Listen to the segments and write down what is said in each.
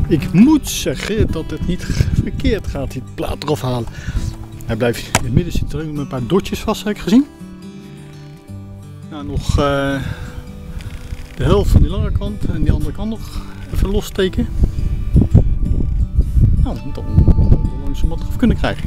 Ik moet zeggen dat het niet verkeerd gaat, die plaat eraf halen. Hij blijft in het midden zitten met een paar dotjes vast, heb ik gezien. Nou, nog de helft van die lange kant en die andere kant nog even lossteken. Nou, dan moeten we langzaam wat af kunnen krijgen.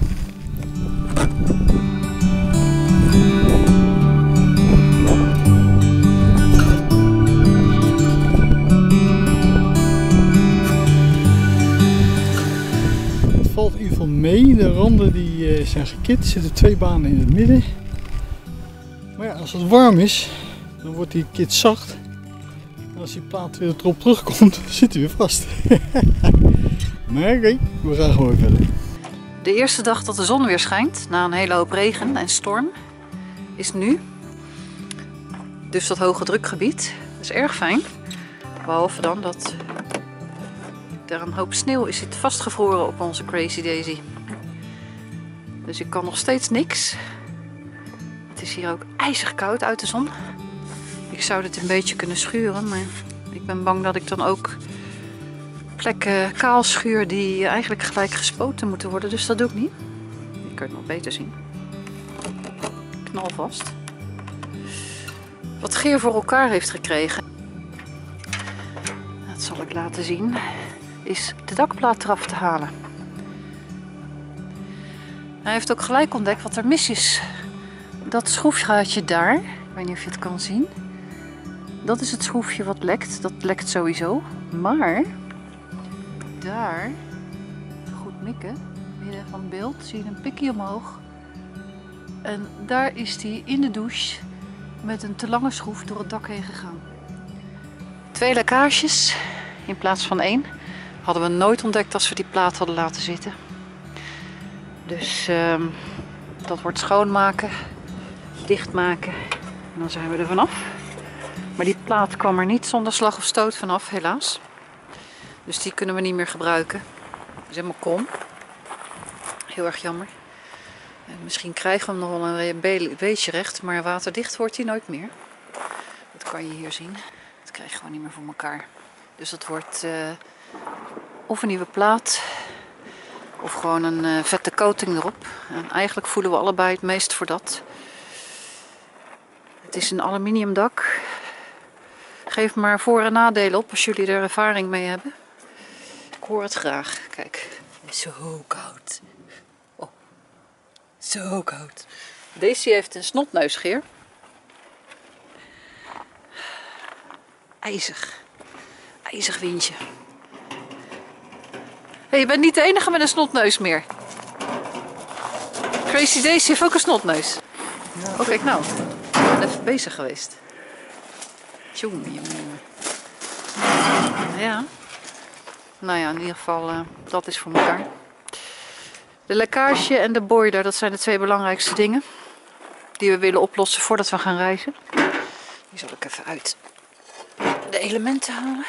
Het valt in ieder geval mee. De randen die zijn gekit. Er zitten 2 banen in het midden. Maar ja, als het warm is, dan wordt die kit zacht. En als die plaat weer erop terugkomt, zit hij weer vast. Maar oké, we gaan gewoon verder. De eerste dag dat de zon weer schijnt, na een hele hoop regen en storm, is nu. Dus dat hoge drukgebied. Dat is erg fijn. Behalve dan dat er een hoop sneeuw is vastgevroren op onze Crazy Daisy. Dus ik kan nog steeds niks. Het is hier ook ijzig koud uit de zon. Ik zou dit een beetje kunnen schuren, maar ik ben bang dat ik dan ook plekken kaal schuur die eigenlijk gelijk gespoten moeten worden. Dus dat doe ik niet. Je kunt het nog beter zien. Knalvast. Wat Geer voor elkaar heeft gekregen, dat zal ik laten zien, is de dakplaat eraf te halen. Hij heeft ook gelijk ontdekt wat er mis is. Dat schroefgaatje daar, ik weet niet of je het kan zien, dat is het schroefje wat lekt. Dat lekt sowieso. Maar daar, goed mikken, midden van het beeld, zie je een pikje omhoog. En daar is die in de douche met een te lange schroef door het dak heen gegaan. 2 lekkages in plaats van 1. Hadden we nooit ontdekt als we die plaat hadden laten zitten. Dus dat wordt schoonmaken, dichtmaken en dan zijn we er vanaf. Maar die plaat kwam er niet zonder slag of stoot vanaf, helaas. Dus die kunnen we niet meer gebruiken. Dat is helemaal krom. Heel erg jammer. En misschien krijgen we hem nog wel een beetje recht, maar waterdicht wordt hij nooit meer. Dat kan je hier zien. Dat krijg je gewoon niet meer voor elkaar. Dus dat wordt of een nieuwe plaat of gewoon een vette coating erop. En eigenlijk voelen we allebei het meest voor dat. Het is een aluminium dak. Geef maar voor- en nadelen op als jullie er ervaring mee hebben. Ik hoor het graag. Kijk, zo koud. Oh, zo koud. Daisy heeft een snotneusgeer. IJzig. IJzig windje. Hey, je bent niet de enige met een snotneus meer. Crazy Daisy heeft ook een snotneus. Ja, oh, kijk nou. Ik ben even bezig geweest. Tjonge, jongen. Ja. Nou ja, in ieder geval, dat is voor elkaar. De lekkage en de boiler, dat zijn de 2 belangrijkste dingen die we willen oplossen voordat we gaan reizen. Die zal ik even uit de elementen halen.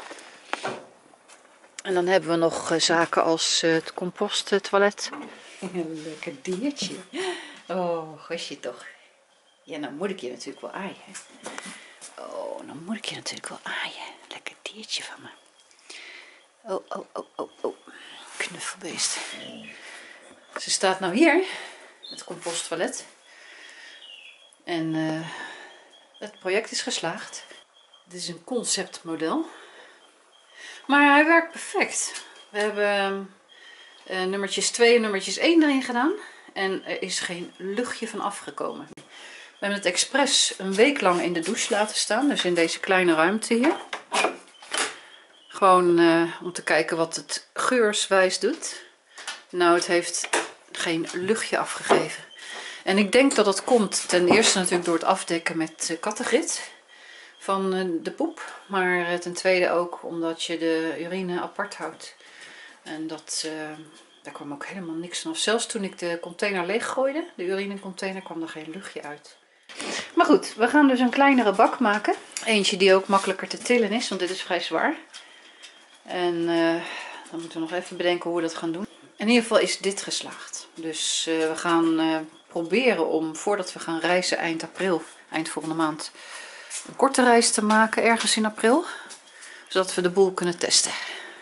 En dan hebben we nog zaken als het composttoilet. Een lekker diertje. Oh, gosje toch. Ja, nou moet ik je natuurlijk wel aaien. Oh, dan moet ik je natuurlijk wel aaien. Lekker diertje van me. Oh, oh, oh, oh, oh. Knuffelbeest. Ze staat nou hier, het composttoilet. En het project is geslaagd. Dit is een conceptmodel. Maar hij werkt perfect. We hebben nummertjes 2 en nummertjes 1 erin gedaan. En er is geen luchtje van afgekomen. We hebben het expres een week lang in de douche laten staan. Dus in deze kleine ruimte hier. Gewoon om te kijken wat het geurswijs doet. Nou, het heeft geen luchtje afgegeven. En ik denk dat dat komt ten eerste natuurlijk door het afdekken met kattengrit van de poep. Maar ten tweede ook omdat je de urine apart houdt. En dat, daar kwam ook helemaal niks van af. Zelfs toen ik de container leeggooide, de urinecontainer, kwam er geen luchtje uit. Maar goed, we gaan dus een kleinere bak maken. Eentje die ook makkelijker te tillen is, want dit is vrij zwaar. En dan moeten we nog even bedenken hoe we dat gaan doen. In ieder geval is dit geslaagd. Dus we gaan proberen om, voordat we gaan reizen eind april, eind volgende maand, een korte reis te maken ergens in april. Zodat we de boel kunnen testen.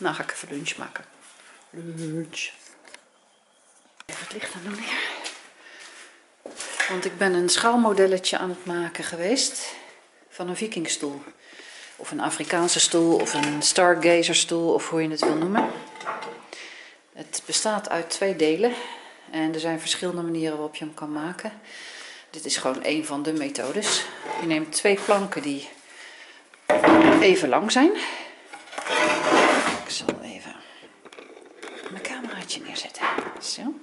Nou ga ik even lunch maken. Lunch. Even het licht aan doen hier. Want ik ben een schaalmodelletje aan het maken geweest van een vikingstoel. Of een Afrikaanse stoel of een stargazerstoel of hoe je het wil noemen. Het bestaat uit 2 delen en er zijn verschillende manieren waarop je hem kan maken. Dit is gewoon een van de methodes. Je neemt 2 planken die even lang zijn. Ik zal even mijn cameraatje neerzetten. Zo.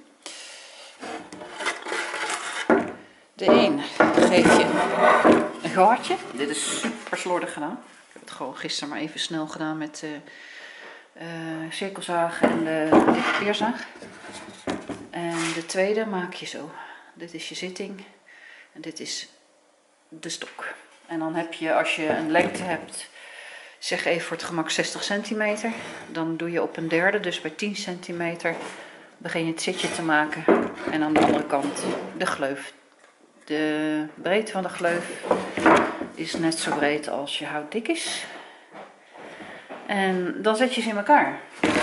De een geef je een gaatje. Dit is super slordig gedaan. Ik heb het gewoon gisteren maar even snel gedaan met cirkelzaag en de dikke peerzaag. En de tweede maak je zo. Dit is je zitting en dit is de stok. En dan heb je, als je een lengte hebt, zeg even voor het gemak 60 centimeter. Dan doe je op een derde, dus bij 10 centimeter, begin je het zitje te maken. En aan de andere kant de gleuf. De breedte van de gleuf is net zo breed als je hout dik is. En dan zet je ze in elkaar.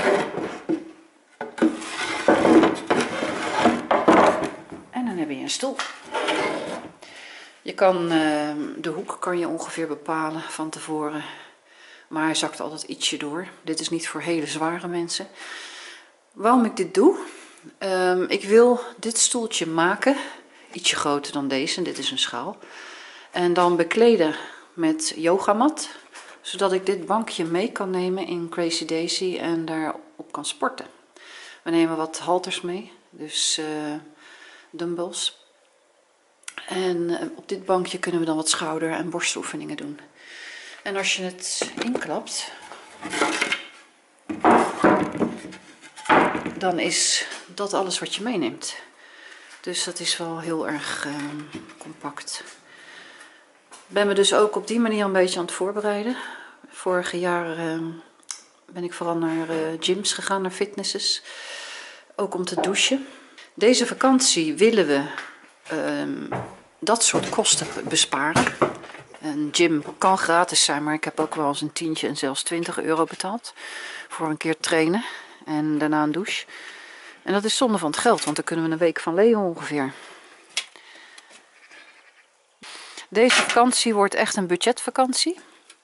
En dan heb je een stoel. Je kan de hoek kan je ongeveer bepalen van tevoren. Maar hij zakt altijd ietsje door. Dit is niet voor hele zware mensen. Waarom ik dit doe? Ik wil dit stoeltje maken. Ietsje groter dan deze. Dit is een schaal. En dan bekleden met yogamat. Zodat ik dit bankje mee kan nemen in Crazy Daisy en daarop kan sporten. We nemen wat halters mee. Dus dumbbells. En op dit bankje kunnen we dan wat schouder- en borstoefeningen doen. En als je het inklapt, dan is dat alles wat je meeneemt. Dus dat is wel heel erg compact. Ik ben me dus ook op die manier een beetje aan het voorbereiden. Vorige jaar ben ik vooral naar gyms gegaan, naar fitnesses. Ook om te douchen. Deze vakantie willen we dat soort kosten besparen. Een gym kan gratis zijn, maar ik heb ook wel eens een tientje en zelfs 20 euro betaald. Voor een keer trainen en daarna een douche. En dat is zonde van het geld, want dan kunnen we een week van leven ongeveer. Deze vakantie wordt echt een budgetvakantie.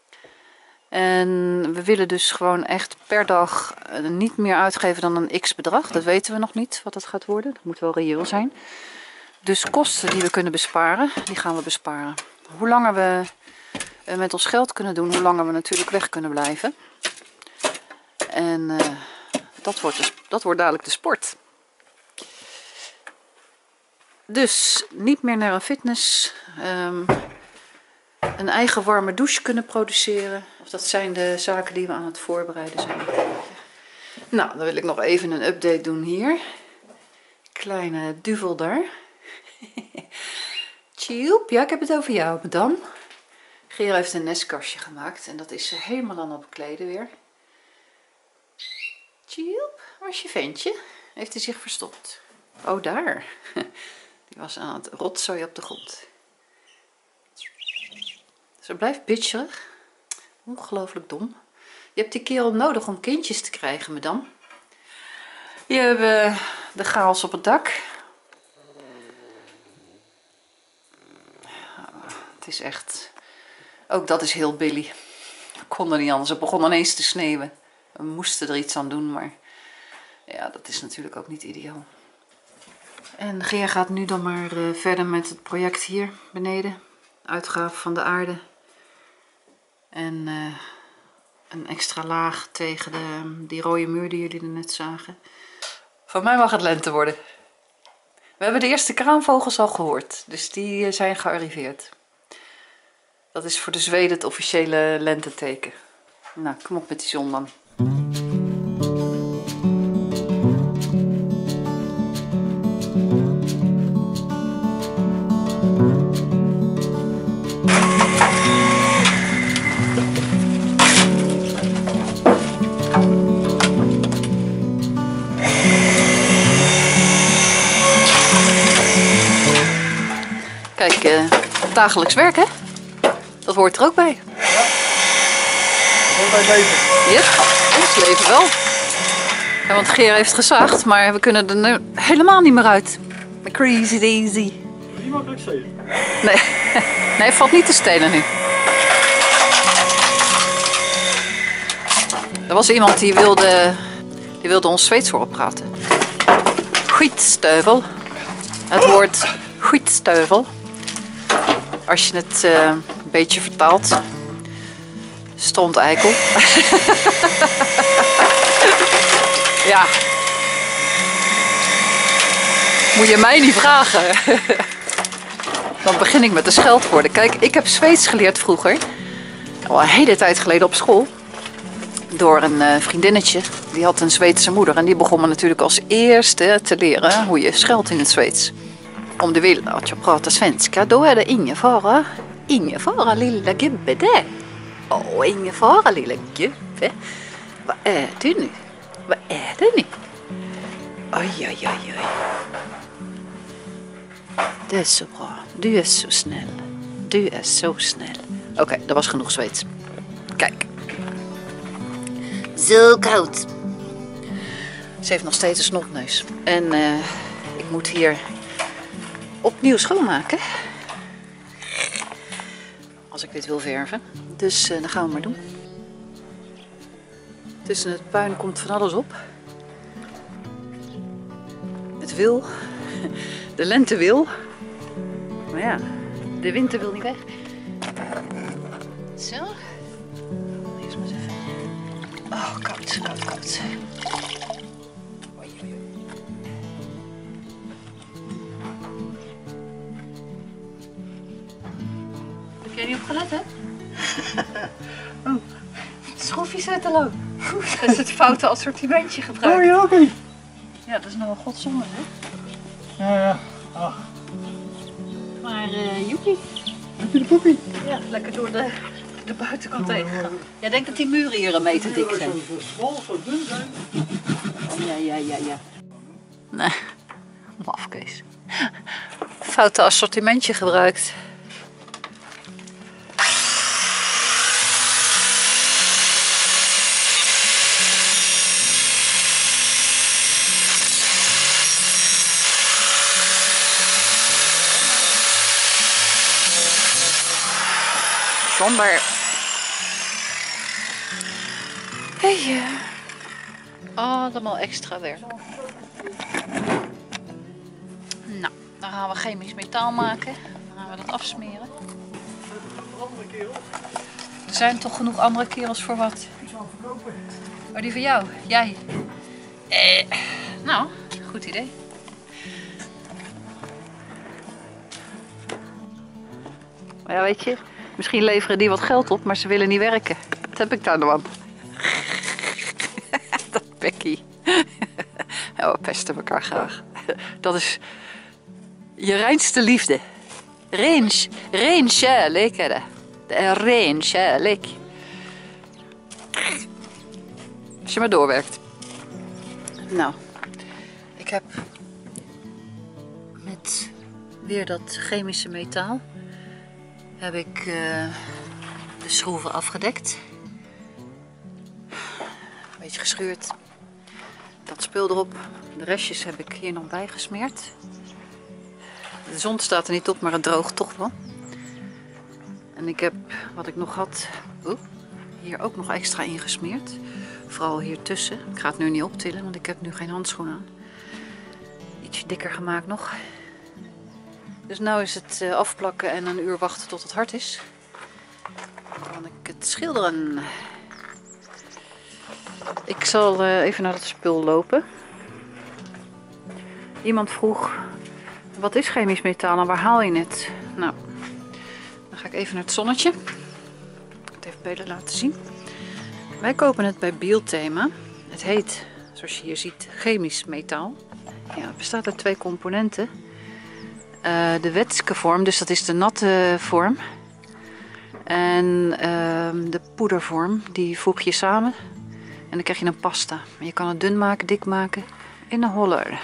En we willen dus gewoon echt per dag niet meer uitgeven dan een x-bedrag. Dat weten we nog niet wat het gaat worden. Dat moet wel reëel zijn. Dus kosten die we kunnen besparen, die gaan we besparen. Hoe langer we met ons geld kunnen doen, hoe langer we natuurlijk weg kunnen blijven. En dat wordt dadelijk de sport. Dus niet meer naar een fitness. Een eigen warme douche kunnen produceren. Of dat zijn de zaken die we aan het voorbereiden zijn. Nou, dan wil ik nog even een update doen hier. Kleine duvel daar. Tjoep, ja, ik heb het over jou, madame. Gera heeft een nestkastje gemaakt en dat is ze helemaal aan het bekleden weer. Tjoep, waar is je ventje? Heeft hij zich verstopt? Oh, daar. Die was aan het rotzooien op de grond. Ze blijft bitcherig. Ongelooflijk dom. Je hebt die kerel nodig om kindjes te krijgen, madame. Hier hebben we de chaos op het dak. Het is echt... Ook dat is heel Billy. We konden niet anders. Het begon ineens te sneeuwen. We moesten er iets aan doen, maar... Ja, dat is natuurlijk ook niet ideaal. En Gea gaat nu dan maar verder met het project hier beneden. Uitgraven van de aarde. En een extra laag tegen die rode muur die jullie er net zagen. Van mij mag het lente worden. We hebben de eerste kraanvogels al gehoord. Dus die zijn gearriveerd. Dat is voor de Zweden het officiële lenteteken. Nou, kom op met die zon dan. Kijk, dagelijks werk, hè? Dat hoort er ook bij. Dat hoort bij leven. Yep. Ons leven wel. Ja, want Geer heeft gezaagd, maar we kunnen er nu helemaal niet meer uit. Crazy Daisy. Niet makkelijk stelen. Nee. Nee, valt niet te stelen nu. Er was iemand die wilde ons Zweeds horen praten. Skitsteuvel. Het woord skitsteuvel. Als je het een beetje vertaalt. Stronteikel. Ja. Moet je mij niet vragen. Dan begin ik met de scheldwoorden. Kijk, ik heb Zweeds geleerd vroeger. Al een hele tijd geleden op school. Door een vriendinnetje. Die had een Zweedse moeder. En die begon me natuurlijk als eerste te leren hoe je scheldt in het Zweeds. Om de wil att jag pratar svenska, då är det ingen fara. Ingen fara lilla gubbe där. Åh, ingen fara lilla gubbe. Vad är du nu? Vad är det nu? Oj, oj, oj, oj. Det is zo bra. Du is zo snel. Du is zo snel. Oké, dat was genoeg Zweeds. Kijk. Zo koud. Ze heeft nog steeds een snotneus. En ik moet hier opnieuw schoonmaken. Als ik dit wil verven. Dus dat gaan we maar doen. Tussen het puin komt van alles op. Het wil. De lente wil. Maar ja, de winter wil niet weg. Zo. Eerst maar eens even. Oh, koud, koud, koud. Oei, oei, oei. Heb jij niet opgelet, hè? Oh. Schroefjes uit de loop. Dat is het foute assortimentje gebruikt. Oh ja, oké. Ja, dat is nou wel godzonde, hè? Ja, ja. Ach. Maar joepie. Heb je de poepie? Ja, lekker door de buitenkant heen gegaan. Jij denkt dat die muren hier een meter dik zijn? Zo smal, zo dun zijn. Ja. Nee, mafkees. Foute assortimentje gebruikt. Zonder. Hey, allemaal extra werk. Nou, dan gaan we chemisch metaal maken. Dan gaan we dat afsmeren. Er zijn toch genoeg andere kerels voor wat? Ik zal verkopen. Oh, die voor jou? Jij? Nou, goed idee. Maar ja, weet je, misschien leveren die wat geld op, maar ze willen niet werken. Wat heb ik daar nou aan? Dat Becky. Ja, we pesten elkaar graag. Dat is je reinste liefde. Ren kärlek är det. Det är ren kärlek. Als je maar doorwerkt. Nou, ik heb met weer dat chemische metaal heb ik de schroeven afgedekt. Een beetje geschuurd. Dat spul erop. De restjes heb ik hier nog bij gesmeerd. De zon staat er niet op, maar het droogt toch wel. En ik heb, wat ik nog had, hier ook nog extra ingesmeerd. Vooral hier tussen. Ik ga het nu niet optillen, want ik heb nu geen handschoen aan. Ietsje dikker gemaakt nog. Dus nu is het afplakken en een uur wachten tot het hard is. Dan kan ik het schilderen. Ik zal even naar het spul lopen. Iemand vroeg, wat is chemisch metaal en waar haal je het? Nou, dan ga ik even naar het zonnetje. Ik ga het even beter laten zien. Wij kopen het bij Bielthema. Het heet, zoals je hier ziet, chemisch metaal. Ja, het bestaat uit 2 componenten. De wetske vorm, dus dat is de natte vorm. En de poedervorm, die voeg je samen. En dan krijg je een pasta. Je kan het dun maken, dik maken. In een holler.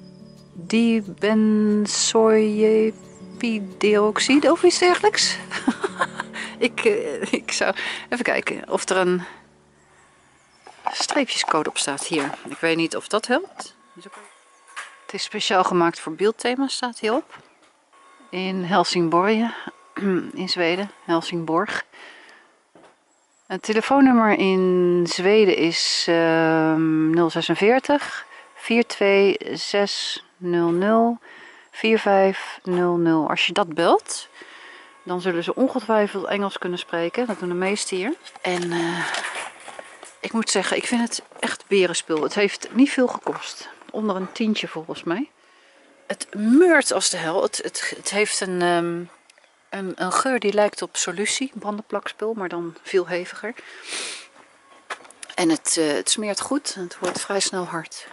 Dibenzoepideoxide of iets dergelijks. ik zou even kijken of er een streepjescode op staat hier. Ik weet niet of dat helpt. Het is speciaal gemaakt voor beeldthema, staat hierop. In Helsingborg, in Zweden, Helsingborg. Het telefoonnummer in Zweden is 046 42600 4500. Als je dat belt, dan zullen ze ongetwijfeld Engels kunnen spreken. Dat doen de meesten hier. En ik moet zeggen, ik vind het echt berenspul. Het heeft niet veel gekost. Onder een tientje volgens mij. Het meurt als de hel. Het heeft een geur die lijkt op solutie, brandenplakspul, maar dan veel heviger. En het smeert goed en het wordt vrij snel hard.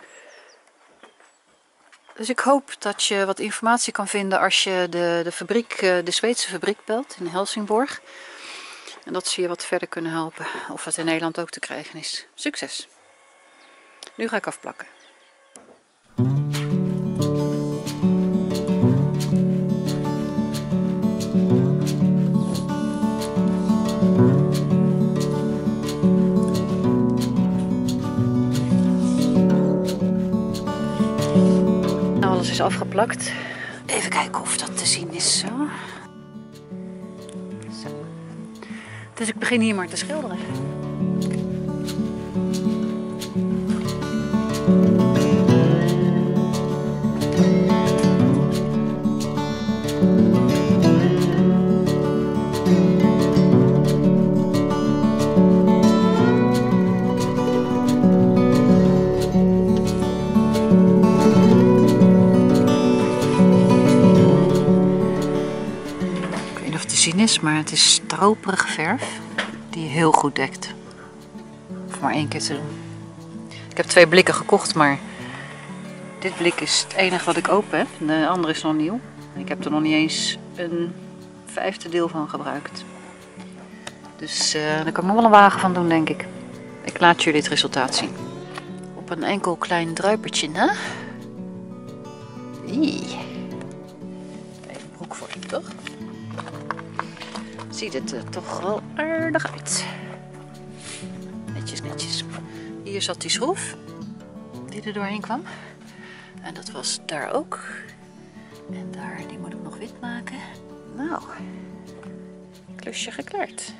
Dus ik hoop dat je wat informatie kan vinden als je de Zweedse fabriek belt in Helsingborg. En dat ze je wat verder kunnen helpen. Of het in Nederland ook te krijgen is. Succes! Nu ga ik afplakken. Alles is afgeplakt. Even kijken of dat te zien is. Zo. Dus ik begin hier maar te schilderen. Is, maar het is stroperige verf die heel goed dekt. Voor maar 1 keer te doen. Ik heb 2 blikken gekocht, maar dit blik is het enige wat ik open heb. De andere is nog nieuw. Ik heb er nog niet eens een 5e deel van gebruikt. Dus daar kan ik nog wel een wagen van doen, denk ik. Ik laat jullie het resultaat zien. Op een enkel klein druipertje na. Even broek voor je, toch? Ziet het er toch wel aardig uit. Netjes, netjes. Hier zat die schroef die er doorheen kwam. En dat was daar ook. En daar, die moet ik nog wit maken. Nou, klusje geklaard.